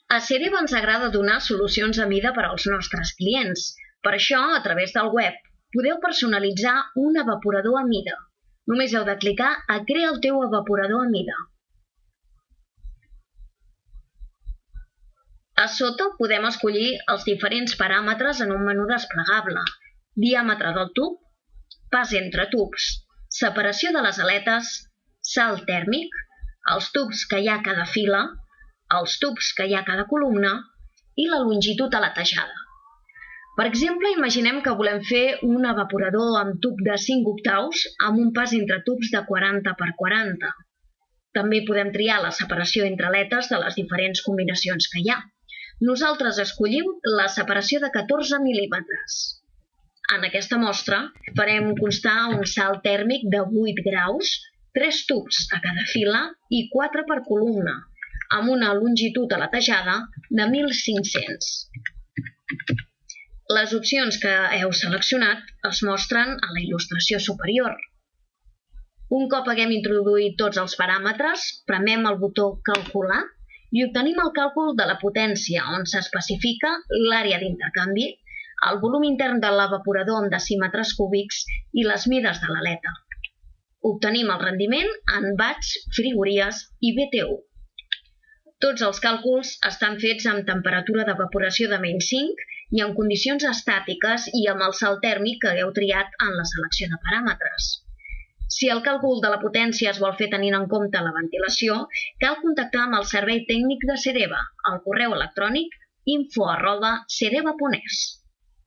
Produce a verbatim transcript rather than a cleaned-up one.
A Cereva ens agrada donar solucions a mida per als nostres clients. Per això, a través del web, podeu personalitzar un evaporador a mida. Només heu de clicar a Crea el teu evaporador a mida. A sota podem escollir els diferents paràmetres en un menú desplegable. Diàmetre del tub, pas entre tubs, separació de les aletes, salt tèrmic, els tubs que hi ha a cada fila, els tubs que hi ha a cada columna i la longitud a la tejada. Per exemple, imaginem que volem fer un evaporador amb tub de cinc octaus amb un pas entre tubs de quaranta per quaranta. També podem triar la separació entre aletes de les diferents combinacions que hi ha. Nosaltres escollim la separació de catorze mil·límetres. En aquesta mostra farem constar un salt tèrmic de vuit graus, tres tubs a cada fila i quatre per columna, amb una longitud a la tejada de mil cinc-cents. Les opcions que heu seleccionat es mostren a la il·lustració superior. Un cop haguem introduït tots els paràmetres, premem el botó Calcular i obtenim el càlcul de la potència, on s'especifica l'àrea d'intercanvi, el volum intern de l'evaporador en decímetres cúbics i les mides de l'aleta. Obtenim el rendiment en watts, frigories i B T U. Tots els càlculs estan fets amb temperatura d'evaporació de menys cinc i en condicions estàtiques i amb el salt tèrmic que hagueu triat en la selecció de paràmetres. Si el càlcul de la potència es vol fer tenint en compte la ventilació, cal contactar amb el servei tècnic de Cereva al correu electrònic info arroba cereva punt es.